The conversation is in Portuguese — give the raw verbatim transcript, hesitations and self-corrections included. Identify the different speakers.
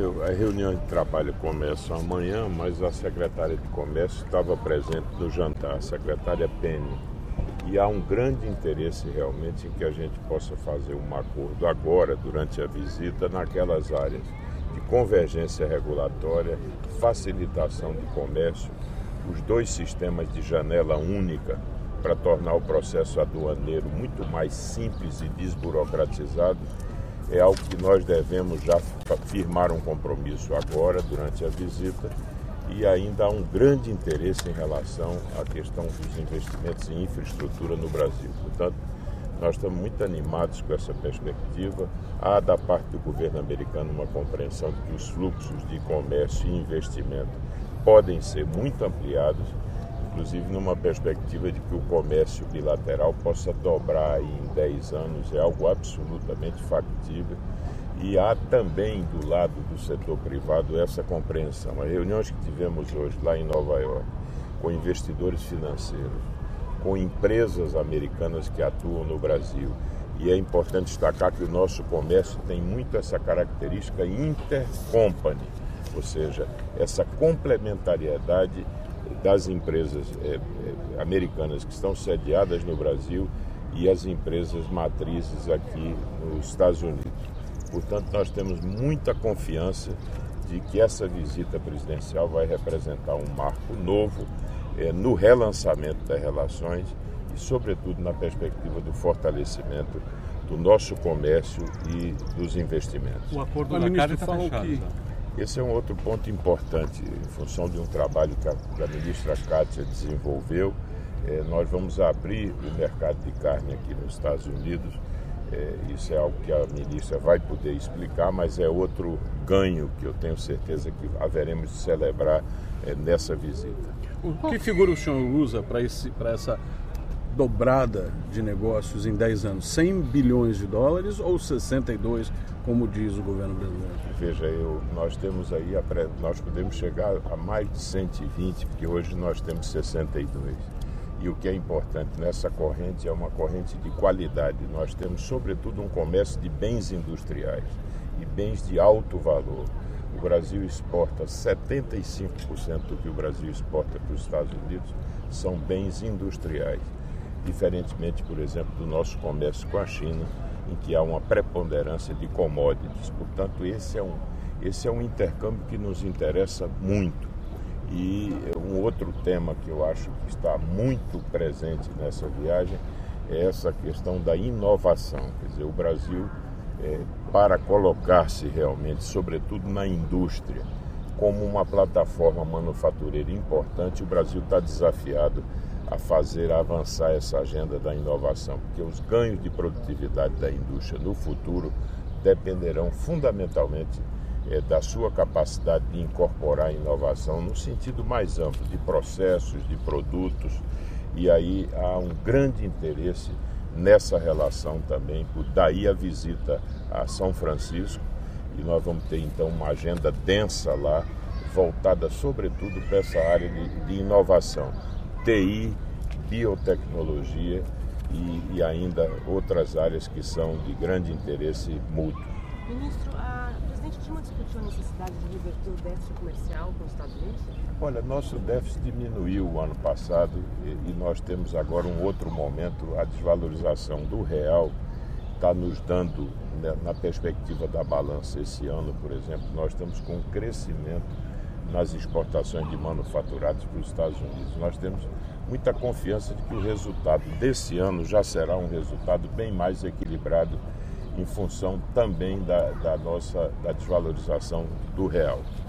Speaker 1: eu, a reunião de trabalho começa amanhã, mas a secretária de Comércio estava presente no jantar, a secretária Penny. E há um grande interesse realmente em que a gente possa fazer um acordo agora, durante a visita, naquelas áreas de convergência regulatória, facilitação de comércio, os dois sistemas de janela única para tornar o processo aduaneiro muito mais simples e desburocratizado. É algo que nós devemos já firmar um compromisso agora, durante a visita, e ainda há um grande interesse em relação à questão dos investimentos em infraestrutura no Brasil. Portanto, nós estamos muito animados com essa perspectiva. Há da parte do governo americano uma compreensão de que os fluxos de comércio e investimento podem ser muito ampliados, inclusive numa perspectiva de que o comércio bilateral possa dobrar aí em dez anos, é algo absolutamente factível. E há também do lado do setor privado essa compreensão. As reuniões que tivemos hoje lá em Nova York, com investidores financeiros, com empresas americanas que atuam no Brasil, e é importante destacar que o nosso comércio tem muito essa característica intercompany, ou seja, essa complementariedade das empresas é, é, americanas que estão sediadas no Brasil e as empresas matrizes aqui nos Estados Unidos. Portanto, nós temos muita confiança de que essa visita presidencial vai representar um marco novo é, no relançamento das relações e, sobretudo, na perspectiva do fortalecimento do nosso comércio e dos investimentos.
Speaker 2: O acordo da carne está fechado. Que...
Speaker 1: Esse é um outro ponto importante, em função de um trabalho que a, que a ministra Kátia desenvolveu. É, nós vamos abrir o mercado de carne aqui nos Estados Unidos. É, isso é algo que a ministra vai poder explicar, mas é outro ganho que eu tenho certeza que haveremos de celebrar é, nessa visita.
Speaker 2: O que figura o senhor usa para essa dobrada de negócios em dez anos? cem bilhões de dólares ou sessenta e dois, como diz o governo brasileiro?
Speaker 1: Veja, eu, nós temos aí, nós podemos chegar a mais de cento e vinte, porque hoje nós temos sessenta e dois. E o que é importante nessa corrente é uma corrente de qualidade. Nós temos, sobretudo, um comércio de bens industriais e bens de alto valor. O Brasil exporta setenta e cinco por cento do que o Brasil exporta para os Estados Unidos são bens industriais, diferentemente, por exemplo, do nosso comércio com a China, em que há uma preponderância de commodities. Portanto, esse é um, esse é um intercâmbio que nos interessa muito. E um outro tema que eu acho que está muito presente nessa viagem é essa questão da inovação. Quer dizer, o Brasil, é, para colocar-se realmente, sobretudo na indústria, como uma plataforma manufatureira importante, o Brasil está desafiado a fazer avançar essa agenda da inovação, porque os ganhos de produtividade da indústria no futuro dependerão fundamentalmente É, da sua capacidade de incorporar a inovação no sentido mais amplo, de processos, de produtos, e aí há um grande interesse nessa relação também, por daí a visita a São Francisco, e nós vamos ter então uma agenda densa lá, voltada sobretudo para essa área de, de inovação, T I, biotecnologia e, e ainda outras áreas que são de grande interesse mútuo.
Speaker 3: Ministro, a presidente Dilma discutiu a necessidade de reverter o déficit comercial com os Estados Unidos?
Speaker 1: Olha, nosso déficit diminuiu o ano passado e, e nós temos agora um outro momento. A desvalorização do real está nos dando, né, na perspectiva da balança esse ano, por exemplo, nós estamos com um crescimento nas exportações de manufaturados para os Estados Unidos. Nós temos muita confiança de que o resultado desse ano já será um resultado bem mais equilibrado em função também da, da nossa da desvalorização do real.